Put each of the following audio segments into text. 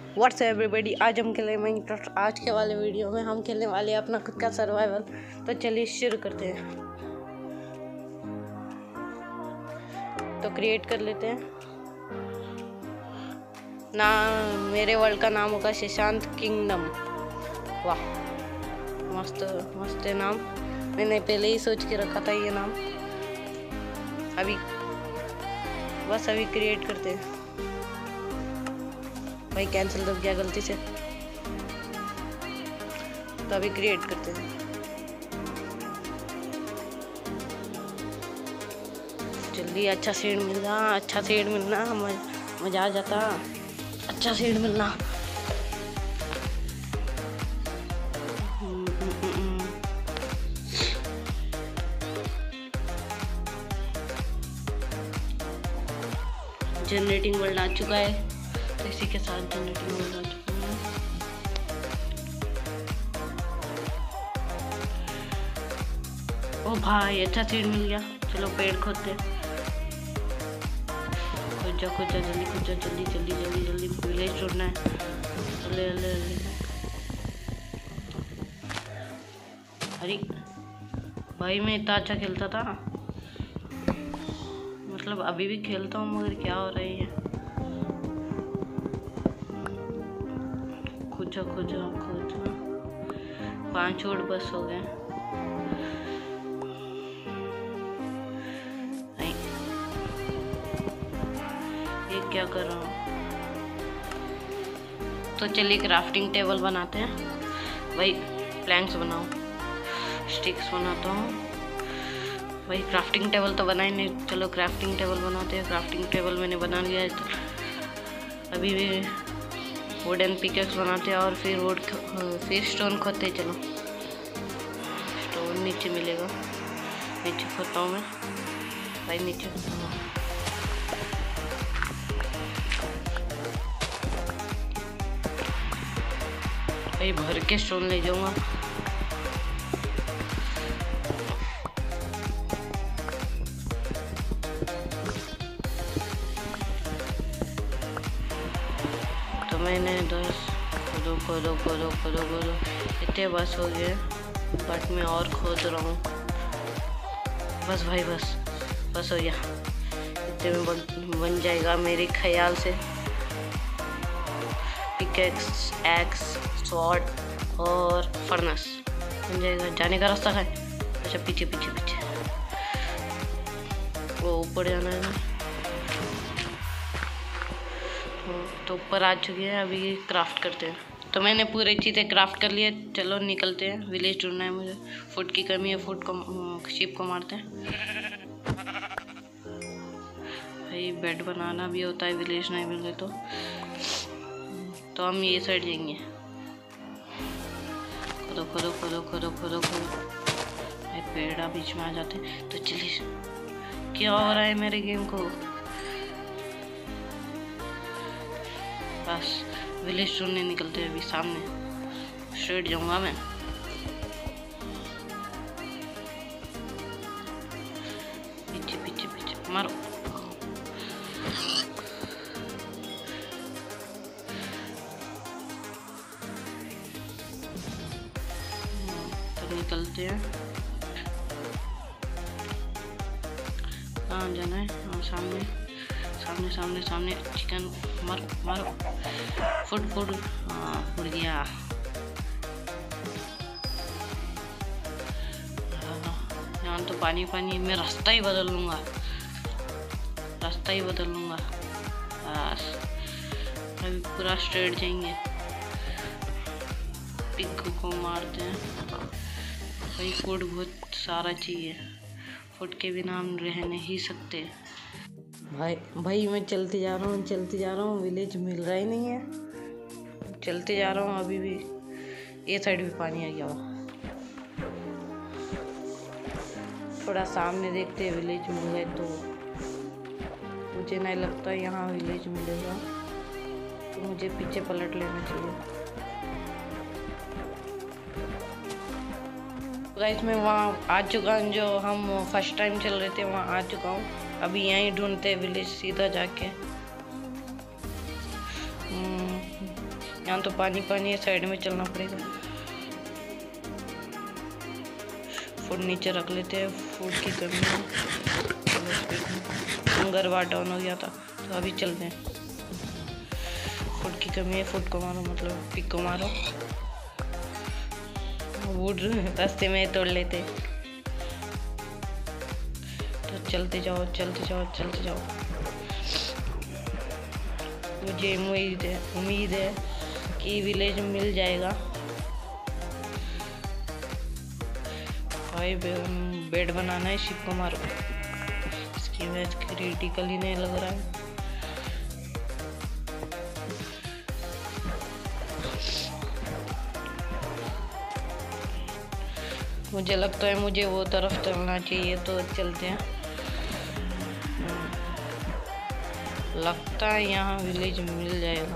What's everybody, आज हम खेले माइनक्राफ्ट। आज के वाले वीडियो में हम खेलने वाले हैं अपना खुद का सर्वाइवल। तो चलिए शुरू करते हैं। तो क्रिएट कर लेते हैं ना। मेरे वर्ल्ड का नाम होगा शशांत किंगडम। वाह, मस्त मस्त है नाम। मैंने पहले ही सोच के रखा था ये नाम। अभी क्रिएट करते हैं। भाई कैंसिल हो गया गलती से, तो अभी क्रिएट करते हैं। जल्दी अच्छा सीड मिलना, अच्छा सीड मिलना, मजा आ जाता। अच्छा सीड मिलना। जनरेटिंग वर्ल्ड आ चुका है, तो इसी के साथ जनरेटिंग वर्ल्ड आ चुका है। ओ भाई अच्छा सीड मिल गया। चलो पेड़ खोदते। खोद जा जल्दी विलेज छोड़ना है। अरे भाई मैं इतना अच्छा खेलता था, मतलब अभी भी खेलता हूँ, मगर क्या हो रही है। खोजा 5 और बस हो गए। नहीं, ये क्या कर रहा हूँ। तो चलिए क्राफ्टिंग टेबल बनाते हैं। भाई प्लैंक्स बनाओ, स्टिक्स बनाता हूँ। भाई क्राफ्टिंग टेबल तो बनाए नहीं, चलो क्राफ्टिंग टेबल बनाते हैं। क्राफ्टिंग टेबल मैंने बना लिया है। तो अभी भी वुडन पिकेक्स बनाते हैं और फिर स्टोन खोदते हैं। चलो स्टोन नीचे मिलेगा, नीचे खोदता हूँ मैं। भाई नीचे भाई भर के स्टोन ले जाऊंगा। तो मैंने 10 खोदो इतने बस हो गए, बट मैं और खोद रहा हूँ। बस भाई बस हो गया। इतने में बन जाएगा मेरे ख्याल से पिकेक्स, एक्स, स्वॉर्ड और फर्नेस बन जाएगा। जाने का रास्ता है। अच्छा पीछे वो ऊपर जाना है ना। तो ऊपर आ चुके हैं, अभी क्राफ्ट करते हैं। तो मैंने पूरी चीज़ें क्राफ्ट कर लिए। चलो निकलते हैं, विलेज ढूंढना है मुझे। फूड की कमी है, शीप को मारते हैं। भाई बेड बनाना भी होता है, विलेज नहीं मिल गए तो हम ये साइड जाएंगे। खोदो। भाई पेड़ बीच में आ जाते हैं। तो चलिए, क्या हो रहा है मेरे गेम को। बस विलेज ढूंढने निकलते हैं। अभी सामने स्ट्रेट जाऊंगा मैं। पीछे मारो। तो निकलते हैं। कहाँ जाना है? हाँ सामने चिकन मारो। फुट हाँ फुट गया। यहाँ तो पानी मैं रास्ता ही बदल लूँगा। बस अभी पूरा स्ट्रेट जाएंगे। पिग को मारते हैं। भाई फूड बहुत सारा चाहिए, फूड के बिना हम रह नहीं सकते। भाई मैं चलते जा रहा हूँ, विलेज मिल रहा ही नहीं है। चलते जा रहा हूँ, अभी भी ये साइड भी पानी आ गया हुआ। थोड़ा सामने देखते हैं, विलेज मिल गए तो। मुझे नहीं लगता यहाँ विलेज मिलेगा, तो मुझे पीछे पलट लेना चाहिए। गाइस मैं वहाँ आ चुका हूँ, जो हम फर्स्ट टाइम चल रहे थे वहाँ आ चुका हूँ। अभी यहीं ढूंढते विलेज सीधा जाके। यहाँ तो पानी पानी है, साइड में चलना पड़ेगा। फूड नीचे रख लेते हैं, फूड की कमी है। हंगर बार डाउन हो गया था तो अभी चलते हैं। फूड की कमी है, फूड को मारो, मतलब पिक को मारो। वुड रास्ते में तोड़ लेते, तो चलते जाओ चलते जाओ चलते जाओ। मुझे उम्मीद है कि विलेज मिल जाएगा। भाई बेड बनाना है, शिप को मारो। इसकी मैच क्रिटिकल ही नहीं लग रहा है। मुझे लगता है मुझे वो तरफ चलना चाहिए, तो चलते हैं। लगता है यहाँ विलेज मिल जाएगा।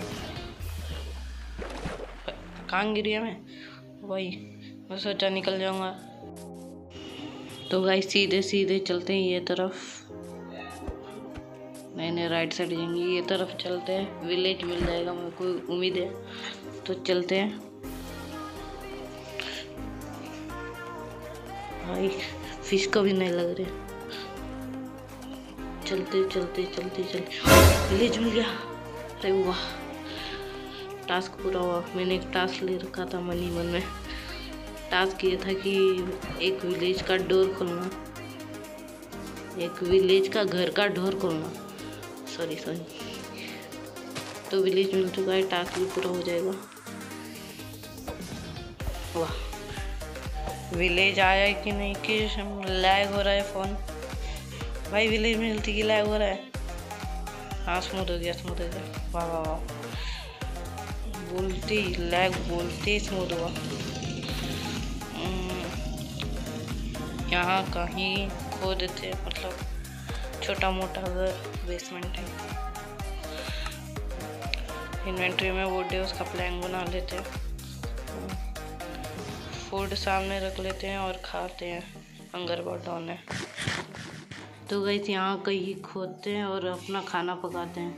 कहाँ गिरी है मैं? वही मैं सोचा निकल जाऊंगा। तो गाइस सीधे सीधे चलते हैं ये तरफ। नहीं राइट साइड जाएंगे, ये तरफ चलते हैं। विलेज मिल जाएगा, मेरे को उम्मीद है, तो चलते हैं। भाई फिश को भी नहीं लग रहे। चलते चलते चलते चलते विलेज मिल गया। अरे वाह, टास्क पूरा हुआ। मैंने एक टास्क ले रखा था मन ही मन में। टास्क ये था कि एक विलेज का डोर खोलना, एक विलेज का घर का डोर खोलना। सॉरी तो विलेज मिल चुका है, टास्क भी पूरा हो जाएगा। वाह, विलेज आया है कि नहीं, कि लैग हो रहा है फ़ोन। भाई विलेज में मिलती कि लैग हो रहा है। हाँ स्मूथ हो गया, स्मूथ हो गया। वाह वाह वाह, बोलते लैग बोलते स्मूथ हुआ। यहाँ कहीं खो देते, मतलब छोटा मोटा अगर बेसमेंट है। इन्वेंट्री में वुड है, उसका प्लान बना लेते हैं। फूड सामने रख लेते हैं और खाते हैं। हंगर बहुत डाउन है। तो गाइस यहाँ कहीं खोदते हैं और अपना खाना पकाते हैं।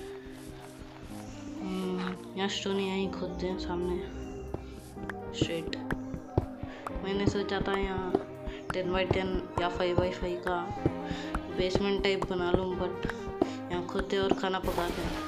यहाँ स्टोन यहीं खोदते हैं सामने स्ट्रेट। मैंने सोचा था यहाँ 10x10 या 5x5 का बेसमेंट टाइप बना लूँ, बट यहाँ खोदते और खाना पकाते हैं।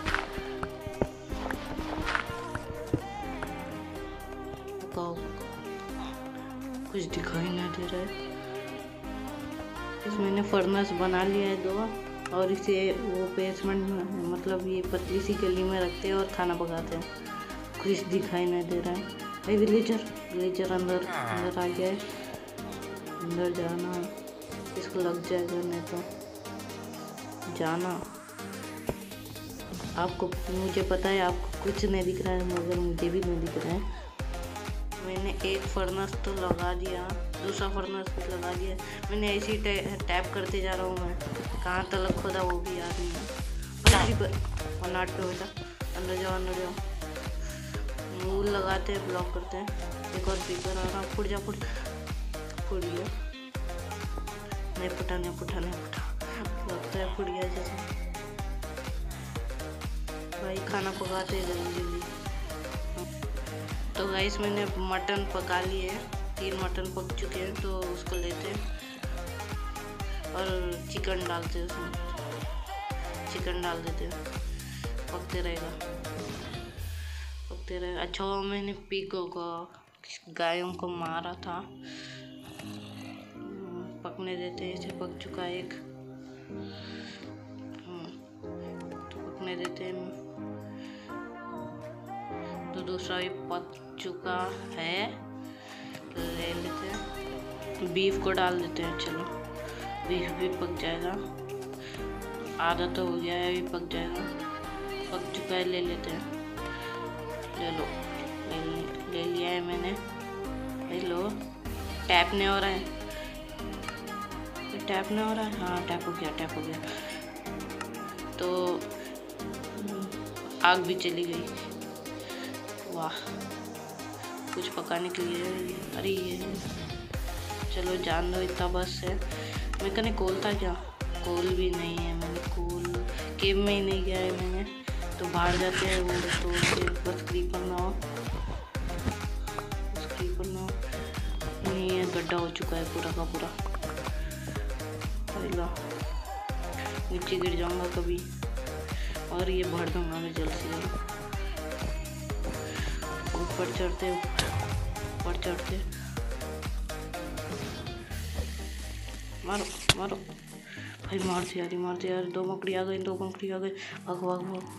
कुछ दिखाई नहीं दे रहा है। इसमें मैंने फर्नेस बना लिया है 2, और इसे वो बेसमेंट में, मतलब ये पतली सी गली में रखते हैं और खाना पकाते हैं। कुछ दिखाई नहीं दे रहा है। भाई विलेजर अंदर आ गया है। अंदर जाना, इसको लग जाएगा नहीं तो जाना। आपको, मुझे पता है आपको कुछ नहीं दिख रहा है, मगर मुझे भी नहीं दिख रहा है। मैंने एक फर्नेस तो लगा दिया, दूसरा फर्नेस भी लगा दिया। मैंने ऐसे ही टैप करते जा रहा हूँ। मैं कहाँ तक खोदा वो भी याद नहीं है। 1 पे हो जा, अंदर जाओ अंदर जाओ। मूल लगाते हैं, ब्लॉक करते हैं। एक और स्पीकर आ रहा, फुट जा, फुट गया। नहीं फुटा लगता है फुट गया जैसे। भाई खाना पकाते हैं जल्दी जल्दी। तो गाइस मैंने मटन पका लिए, 3 मटन पक चुके हैं, तो उसको लेते हैं और चिकन डालते हैं उसमें। चिकन डाल देते हैं, पकते रहेगा। अच्छा हुआ मैंने पिगों को, गायों को मारा था। पकने देते हैं, इसे पक चुका है एक, तो पकने देते हैं। तो दूसरा भी पक चुका है, ले लेते हैं। बीफ को डाल देते हैं। चलो बीफ भी पक जाएगा, आधा तो हो गया है, अभी पक जाएगा। पक चुका है, ले लेते हैं। ले लो, ले लिया है मैंने। ले लो। टैप नहीं हो रहा है, टैप नहीं हो रहा है। हाँ टैप हो गया। तो आग भी चली गई। वाह, कुछ पकाने के लिए। अरे ये चलो जान दो, इतना बस है। मैं कहने कोल था क्या? कोल भी नहीं है। मैंने कोल केव में ही नहीं गया है मैंने। तो बाहर जाते हैं वो तोड़ के। बस क्रीपर ना हो, ये गड्ढा हो चुका है पूरा का पूरा। पहला नीचे गिर जाऊंगा कभी, और ये भर दूंगा मैं जल्द से जल्द। ऊपर चढ़ते मारो मारो भाई, मारते यार। दो मकड़ी आ गई। भागो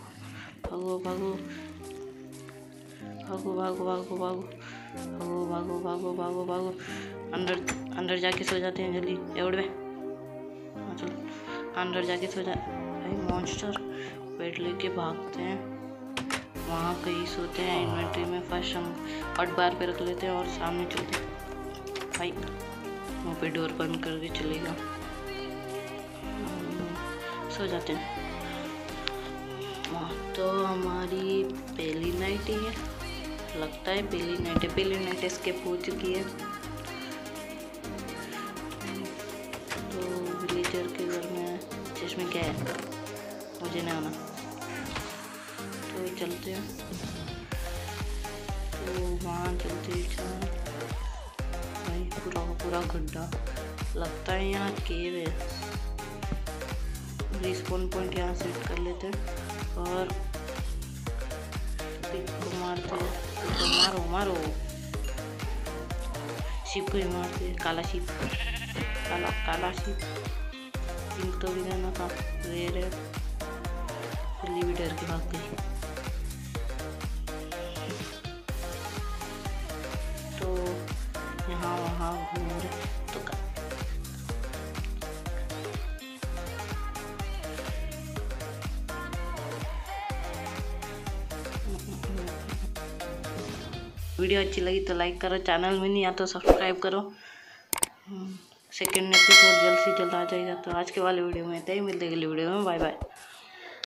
अंदर जाके सो जाते हैं जल्दी। एवड़ में चलो अंदर जाके सो जा भाई। मॉन्स्टर पेट लेके भागते हैं, वहाँ कहीं सोते हैं। इन्वेंट्री में फर्स्ट हम हॉट बार पे रख लेते हैं और सामने चलते हैं भाई। वहाँ पे डोर बंद करके चलेगा, सो जाते हैं। वहाँ तो हमारी पहली नाइट ही है, लगता है पहली नाइट एस्केप हो चुकी है। तो विलेजर के घर में चश्मे क्या है मुझे नहीं आना, तो चलते हैं। तो वहाँ चलते हैं भाई, पूरा गड्ढा लगता है। यहाँ केव है। रिस्पॉन पॉइंट यहाँ सेट कर लेते हैं और पिक को मारते हैं। तो मारो शिप को ही मारते हैं। काला शिप पिंक तो भी रहना था, रेयर है। बिल्ली भी डर के भाग गई। तो यहाँ वहाँ घूम रहे तो वीडियो अच्छी लगी तो लाइक करो, चैनल में नहीं आता तो सब्सक्राइब करो। सेकेंड एपिसोड जल्द से जल्द आ जाएगा। तो आज के वाले वीडियो में इतना ही, मिलते अगले वीडियो में। Bye bye.